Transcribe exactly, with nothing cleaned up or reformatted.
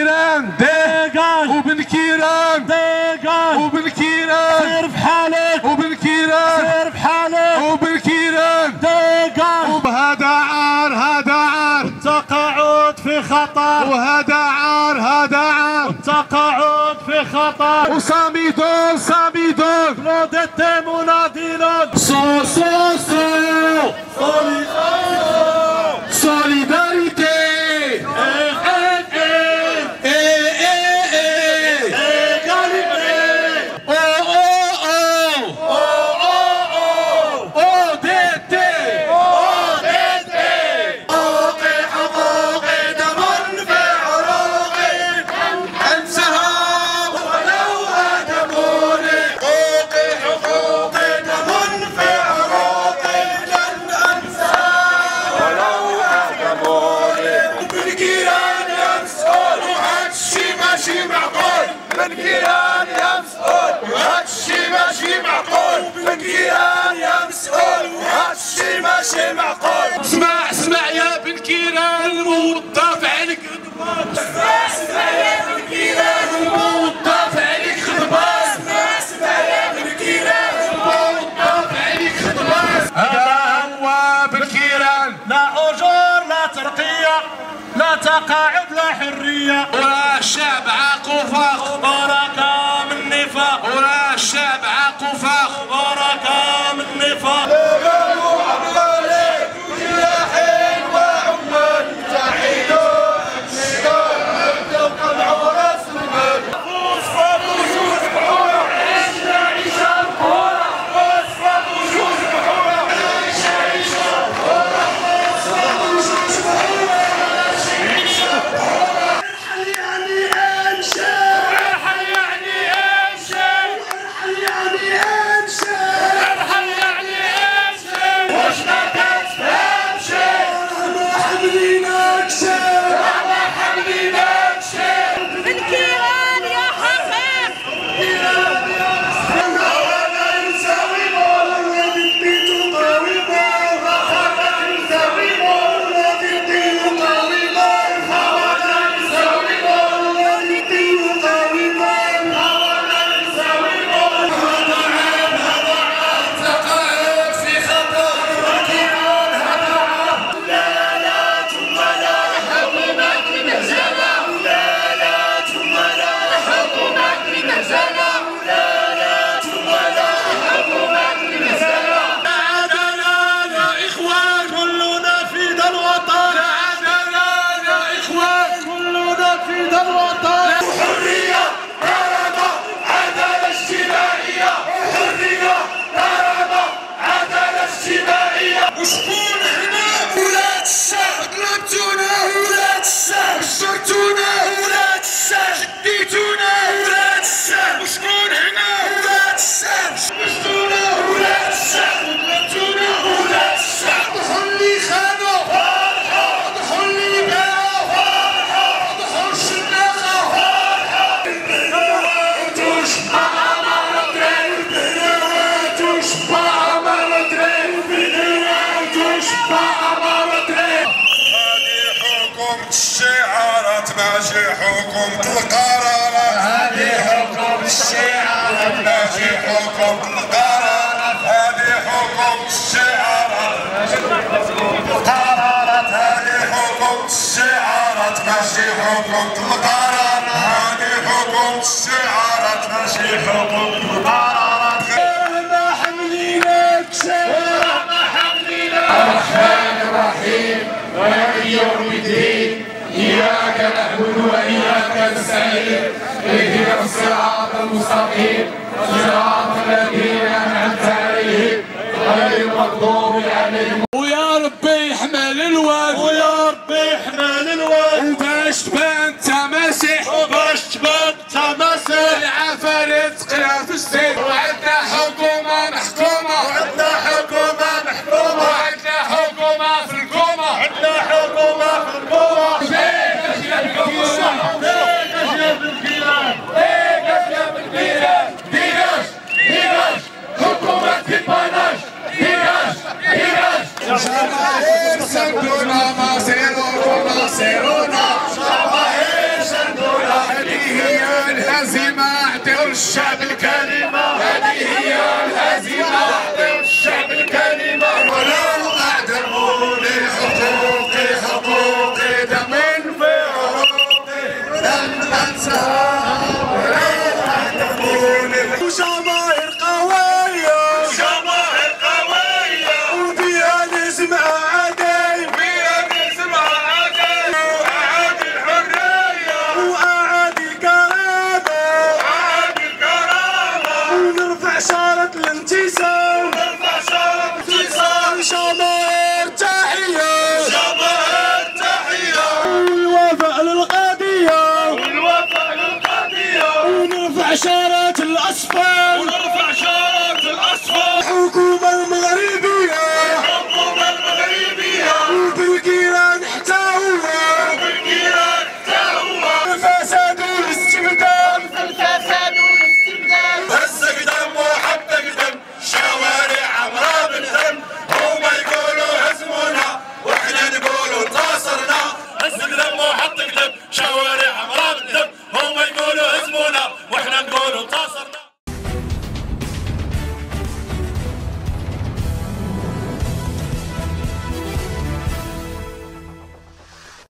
كيران ديجاج وبن كيران ديجاج وبن كيران سير بحالك وبن كيران سير بحالك وبن كيران ديجاج. هذا عار هذا عار التقاعد في خطر وهذا عار هذا عار التقاعد في خطر. وصامدون صامدون كلوديتي مناضلون سو سو سو سوليداريتي من كيران يا مسؤول هادشي ماشي معقول. من كيران يا مسؤول هادشي ماشي معقول. اسمع اسمع يا بن كيران الموظف عليك غضبان. اسمع اسمع يا بن كيران الموظف عليك غضبان. اسمع اسمع يا بن كيران الموظف عليك غضبان. هذا هو بن كيران. لا أجور لا ترقية لا تقاعد لا حرية. وراه الشعب عاق وفاق بركة من نفاق. وراه الشعب عاق وفاق بركة من نفاق. قالوا عبالي جلاحين وعمال تحيدوا الشيطان وقلعوا راس المال. وصفات وجوز بحورة عيشنا عيشة بحورة. وصفات وجوز بحورة عيشنا عيشة بحورة. وصفات وجوز بحورة عيشنا بحورة. ارحل يعني امشي ارحل يعني امشي ارحل يعني امشي ارحل يعني امشي. واش ما كتفهمشي ما حمليناكشي ما حمليناكشي. من كيران يا حقيق كيران يا مسكين هوانا يساوي مول ولادي الدين قوي مول. هوانا يساوي مول ولادي الدين قوي مول. هوانا يساوي مول ولادي الدين قوي مول. هوانا يساوي مول. هذا عام هذا عام تقاعد في خطر. كيران هذا عام لا لا ثم لا حكومة مهزلة. لا لا ثم لا حكومة مهزلة. لا لا ثم لا حكومة مهزلة. لا عدالة يا إخوان كلنا في ذا الوطن. لا عدالة يا إخوان كلنا في ذا الوطن. حرية كرامة عدالة اجتماعية. حرية كرامة عدالة اجتماعية. وشكون هنا ولاد الشعب؟ قلبتونا ولاد الشعب. شرتونا ولاد الشعب. شديتونا ولاد الشعب. وشكون هنا ولاد الشعب؟ شديتونا ولاد الشعب. قلبتونا ولاد الشعب. دخل لي خانو فرحة. دخل لي باعوا فرحة. دخل الشناقة فرحة. البنات وشبع عمر دراري. البنات وشبع عمر دراري. البنات وشبع عمر دراري. هذه حكومة الشعارات ماشي حكومة القرارات. هذه حكومة الشعارات ماشي حكومة القرارات. هذه حكومة الشعارات القرارات. هذه حكومة الشعارات ماشي حكومة القرارات. هذه حكومة الشعارات ماشي حكومة القرارات. ما حمليناكش ما حمليناكش. الرحمن الرحيم مالك يوم الدين إياك نعبد وإياك نستعين. اهدنا الصراط المستقيم صراط الذين أنعمت عليهم غير المغضوب عليهم. ويا ربي يحمل الواد ويا ربي يحمل الواد. وباش تبان تماسيح وباش تبان تماسيح. العفاريت تقرا في الزيت. وعندنا حكومة محكومة. وعندنا حكومة محكومة. وعندنا حكومة في الكومة. عندنا حكومة في القوة. ديجاج يا بن كيران. ديجاج يا بن كيران. ديجاج يا بن كيران. ديجاج ديجاج الانتصار نرفع شارة الانتصار شمائر تحية شمائر تحية والوفاء للقضية والوفاء للقضية ونرفع شارة الأصفر ونرفع شارة الأصفر الحكومة المغربية الحكومة المغربية وبالجيران حتى هو والجيران حتى هو الفساد والاستبداد الفساد والاستبداد هزك دم وحطك دم شوارع عمرها بالدم هم يقولوا هزمونا واحنا نقولوا انتصرنا هزك دم وحطك دم شوارع عمرها بالدم هم يقولوا هزمونا واحنا نقولوا انتصرنا